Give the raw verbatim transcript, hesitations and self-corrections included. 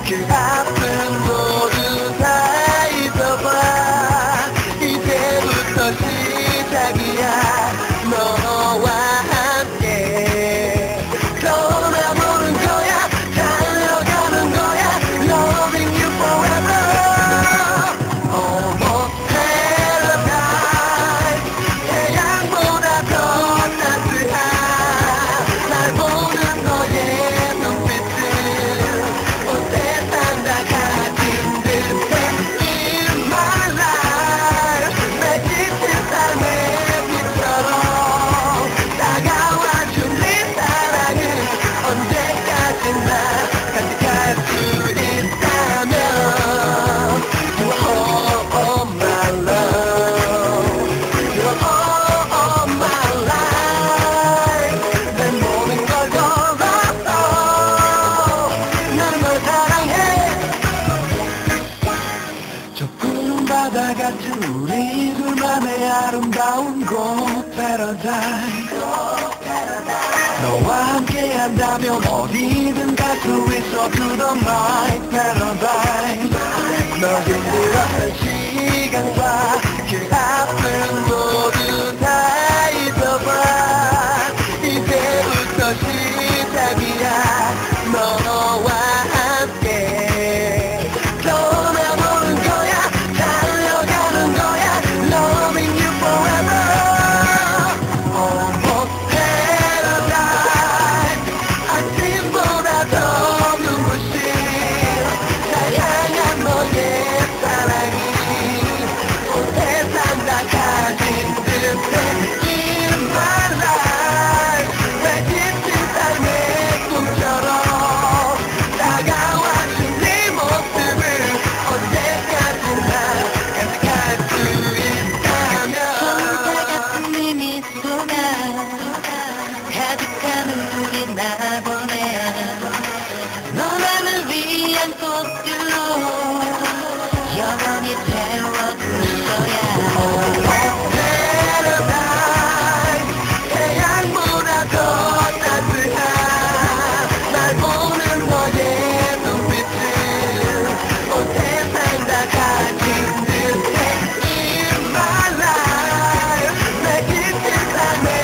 그 앞은 모두 다 잊어봐. 이제부터 시작이야. 너와 함께 떠나보는 거야. 달려가는 거야. Loving you forever. Almost paradise. 태양보다 더 따뜻한 날 보는 너의 눈빛은 온 세상 다 가진 듯해. In my life. 내 짙은 삶의 빛처럼 다가와준 네 사랑은 언제까지나 간직할 수 있다면 You are all of my love. You are all of my life. 내 모든 걸 걸었어. 나는 널 사랑해. 저 푸른 바다 같은 우리 둘만의 아름다운 곳 Paradise. 너와 함께 한다면 어디든 갈 수 있어 To the night Paradise. 널 힘들었던 시간과 그 앞은 모두 다 잊어봐. 이제부터 시작이야. 너와 함께 떠나보는 거야. 달려가는 거야. Loving you forever. Almost paradise. 아침보다 더 눈부신 다양한 너의 사랑이 온 세상 다 가진 듯해. In my life. 내 짙은 삶의 꿈처럼 다가와준 네 모습을 언제까지나 간직할 수 있다면 소자 같은 네 미소가 가득한 우리 나 보내. 너 나를 위한 꽃들로 영원히 태워줄 거야. Paradise. 태양보다 더 따뜻한 날 보는 너의 눈빛은 온 세상 다 가진 듯해. In my life. 내 짙은 삶의